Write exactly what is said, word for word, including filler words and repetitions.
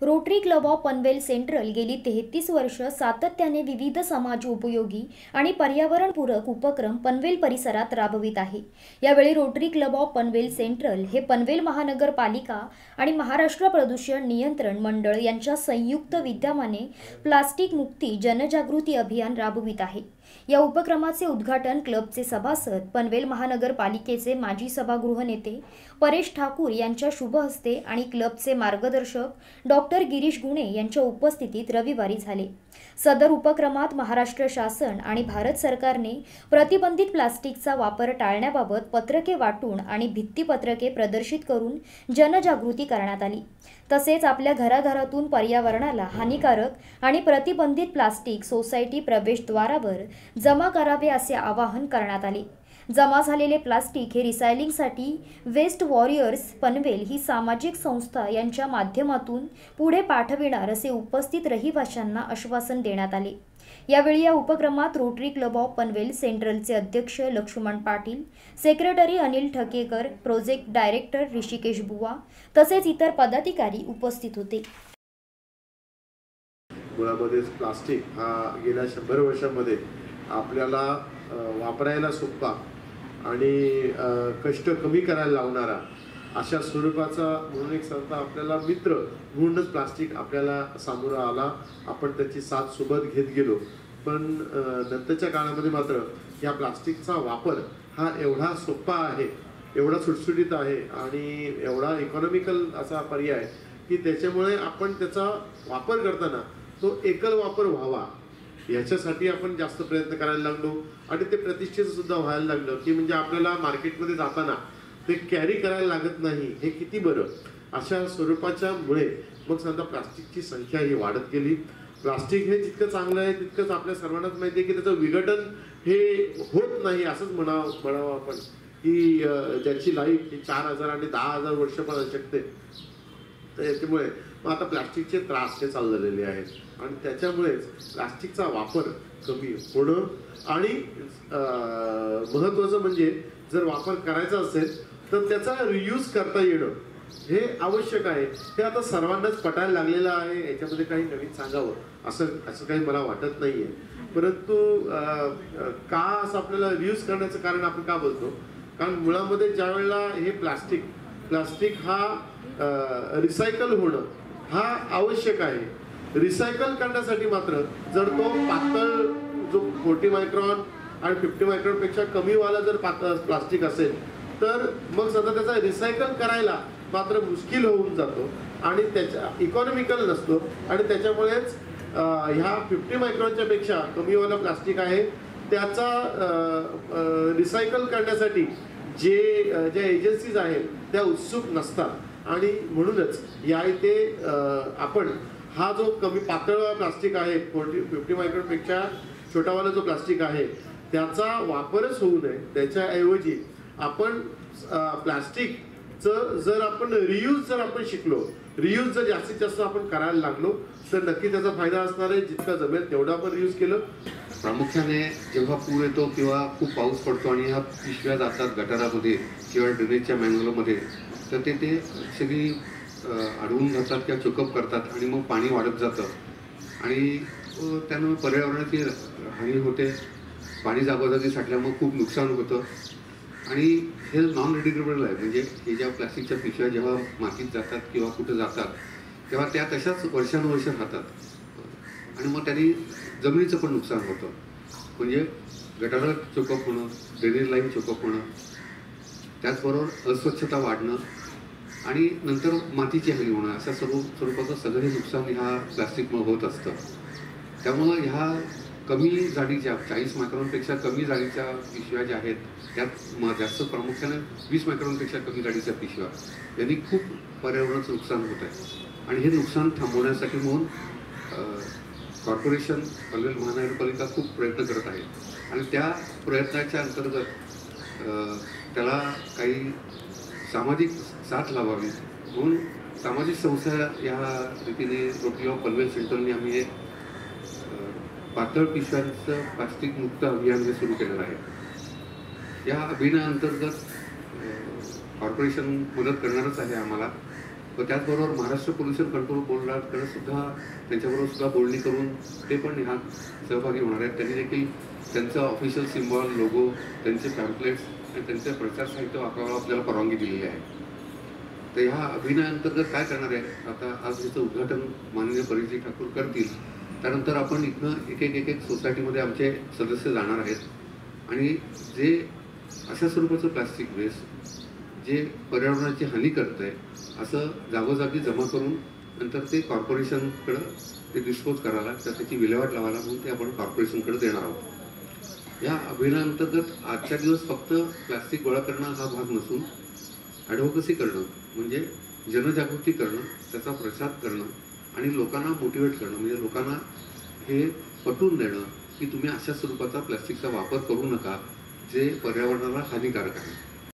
Rotary club of Panvel central गेली तेहतीस वर्ष सातत्याने विविध समाज उपयोगी आणि पर्यावरणपूरक उपक्रम पनवेल परिसरात राबवित आहे। यावेळी rotary club of Panvel central हे पनवेल महानगरपालिका आणि महाराष्ट्र प्रदूषण नियंत्रण मंडळ यांच्या संयुक्त विद्यमाने प्लास्टिक मुक्ती जनजागृती अभियान राबवित आहे। या उपक्रमाचे उद्घाटन क्लबचे सभासद पनवेल महानगरपालिकेचे माजी सभागृह नेते परेश ठाकूर यांच्या शुभ हस्ते आणि क्लबचे मार्गदर्शक डॉक्टर गिरीश गुणे यांच्या उपस्थितीत रविवारी झाले। सदर उपक्रमात महाराष्ट्र शासन आणि भारत सरकारने प्रतिबंधित प्लास्टिकचा वापर टाळण्याबाबत पत्रके वाटून आणि भित्तीपत्रके प्रदर्शित करून जनजागृती करण्यात आली। तसेच आपल्या घराघरातून पर्यावरणाला हानिकारक आणि प्रतिबंधित प्लास्टिक सोसायटी प्रवेशद्वारावर जमा करावे असे आवाहन करण्यात आले। जमा झालेले प्लास्टिक हे रिसायकलिंगसाठी वेस्ट वॉरियर्स पनवेल ही सामाजिक संस्था यांच्या माध्यमातून पुढे पाठविणार असे उपस्थित रहिवाशांना आश्वासन देण्यात आले। यावेळी या उपक्रमात रोटरी क्लब ऑफ पनवेल सेंट्रलचे अध्यक्ष Laxman Patil, secretary Anil Thakekar, project director Rishikesh Buva तसेच इतर पदाधिकारी उपस्थित होते। मुळामध्ये प्लास्टिक हा गेल्या शंभर वर्षांमध्ये आपल्याला वापरायला सोपा आणि कष्ट कमी करायला लावणारा अशा स्वरूपाचा म्हणून एक संस्था आपल्याला मित्र म्हणूनच प्लास्टिक आपल्याला सामोरं आला। आपण त्याची साथ सोबत घेत गेलो, पण नंतरच्या काळामध्ये मात्र या प्लास्टिकचा वापर हा एवढा सोपा आहे, एवढा सुटसुटीत आहे आणि एवढा इकॉनॉमिकल असा पर्याय की त्याच्यामुळे आपण त्याचा वापर करताना तो एकल वापर व्हावा याच्यासाठी आपण जास्त प्रयत्न करायला लागलो आणि ते प्रतिष्ठेचं सुद्धा व्हायला लागलं की म्हणजे आपल्याला मार्केटमध्ये जाताना ते कॅरी करायला लागत नाही। हे किती बरं अशा स्वरूपाच्या मुळे मग समजा प्लास्टिकची संख्या ही वाढत गेली। प्लास्टिक हे जितकं चांगलं आहे तितकंच आपल्या सर्वांनाच माहिती आहे की त्याचं विघटन हे होत नाही असंच म्हणावं म्हणावं आपण की ज्याची लाईफ ही चार हजार आणि दहा हजार वर्ष पण असू शकते। तर याच्यामुळे मग आता प्लास्टिकचे त्रास हे चालू झालेले आहेत आणि त्याच्यामुळेच प्लास्टिकचा वापर कमी होणं आणि महत्त्वाचं म्हणजे जर वापर करायचा असेल तर त्याचा रियूज करता येणं हे आवश्यक आहे। हे आता सर्वांनाच पटायला लागलेलं आहे, याच्यामध्ये काही नवीन सांगावं असं असं काही मला वाटत नाहीये। परंतु का असं आपल्याला रियूज करण्याचं कारण आपण का बोलतो, कारण मुळामध्ये ज्या वेळेला हे प्लास्टिक प्लास्टिक हा रिसायकल होणं हा आवश्यक आहे। रिसायकल करण्यासाठी मात्र जर तो पातळ जो फोर्टी मायक्रॉन आणि फिफ्टी मायक्रॉन पेक्षा कमी वाला जर पातळ प्लास्टिक असेल तर मग सध्या त्याचा रिसायकल करायला मात्र मुश्किल होऊन जातो आणि त्याच्या इकॉनॉमिकल नसतो आणि त्याच्यामुळेच ह्या फिफ्टी मायक्रॉनच्या पेक्षा कमी वाला प्लास्टिक आहे त्याचा रिसायकल करण्यासाठी जे ज्या एजन्सीज आहेत त्या उत्सुक नसतात आणि म्हणूनच या इथे आपण हा जो कमी पातळ प्लास्टिक आहे फोर्टी फिफ्टी मायक्रॉनपेक्षा छोटावाला जो प्लास्टिक आहे त्याचा वापरच होऊ नये, त्याच्याऐवजी आपण प्लास्टिकचं जर आपण रियूज जर आपण शिकलो, रियूज जर जास्तीत जास्त आपण करायला लागलो तर नक्की त्याचा फायदा असणार आहे। जितका जमेल तेवढा आपण रियूज केलं। प्रामुख्याने जेव्हा पूर येतो किंवा खूप पाऊस पडतो आणि ह्या पिशव्या जातात गटारामध्ये किंवा ड्रेनेजच्या मॅनहोलमध्ये तर ते ते सगळी अडवून जातात किंवा चोकअप करतात आणि मग पाणी वाढत जातं आणि त्यामुळे पर्यावरणाची हानी होते, पाणी जागोजागी साठल्यामुळे खूप नुकसान होतं आणि हे नॉन रिडिग्रेडेबल आहे। म्हणजे हे ज्या प्लास्टिकच्या पिशव्या जेव्हा मातीत जातात किंवा कुठं जातात तेव्हा त्या तशाच वर्षानुवर्ष राहतात आणि मग त्यांनी जमिनीचं पण नुकसान होतं। म्हणजे गटार चोकअप होणं, ड्रेनेज लाईन चोकअप होणं, त्याचबरोबर अस्वच्छता वाढणं आणि नंतर मातीची हानी होणं अशा सर्व स्वरूपाचं सगळं नुकसान ह्या प्लास्टिकमुळे होत असतं। त्यामुळं ह्या कमी जाडीच्या चाळीस मायक्रॉनपेक्षा कमी जाडीच्या पिशव्या ज्या आहेत त्यात म जास्त प्रामुख्याने वीस मायक्रॉनपेक्षा कमी जाडीच्या पिशव्या यांनी खूप पर्यावरणाचं नुकसान होत आहे आणि हे नुकसान थांबवण्यासाठी म्हणून कॉर्पोरेशन पनवेल महानगरपालिका खूप प्रयत्न करत आहे आणि त्या प्रयत्नाच्या अंतर्गत त्याला काही सामाजिक साथ लावावी म्हणून सामाजिक संस्था या रीतीने रोटरी ऑफ पनवेल सेंट्रलने आम्ही एक पातळ पिशव्यांचं प्लास्टिक मुक्त अभियान हे सुरू केलेलं आहे। या अभियानाअंतर्गत कॉर्पोरेशन मदत करणारच आहे आम्हाला व त्याचबरोबर महाराष्ट्र पोल्युशन कंट्रोल बोर्डाकडे सुद्धा त्यांच्याबरोबर सुद्धा बोलणी करून ते पण ह्यात सहभागी होणार आहेत. त्यांनी देखील त्यांचं ऑफिशियल सिम्बॉल, लोगो, त्यांचे पॅम्पलेट्स आणि त्यांचे प्रचार साहित्य वापरायला आपल्याला परवानगी दिलेली आहे. तर ह्या अभियानाअंतर्गत काय करणार आहे, आता आज याचं उद्घाटन माननीय परिजी ठाकूर करतील. त्यानंतर आपण इथनं एक एक एक एक सोसायटीमध्ये आमचे सदस्य जाणार आहेत आणि जे अशा स्वरूपाचं प्लास्टिक वेस्ट जे पर्यावरणाची हानी करत आहे असं जागोजागी जमा करून नंतर ते कॉर्पोरेशनकडं ते डिस्पोज करायला, तर त्याची विल्हेवाट लावायला म्हणून ते आपण कॉर्पोरेशनकडे देणार आहोत. या अभियानाअंतर्गत आजच्या दिवस फक्त प्लास्टिक गोळा करणं हा भाग नसून ॲडव्होकसी करणं म्हणजे जनजागृती करणं, त्याचा प्रसार करणं आणि लोकांना मोटिवेट करणं, म्हणजे लोकांना हे पटवून देणं की तुम्ही अशा स्वरूपाचा प्लास्टिकचा वापर करू नका जे पर्यावरणाला हानिकारक आहे.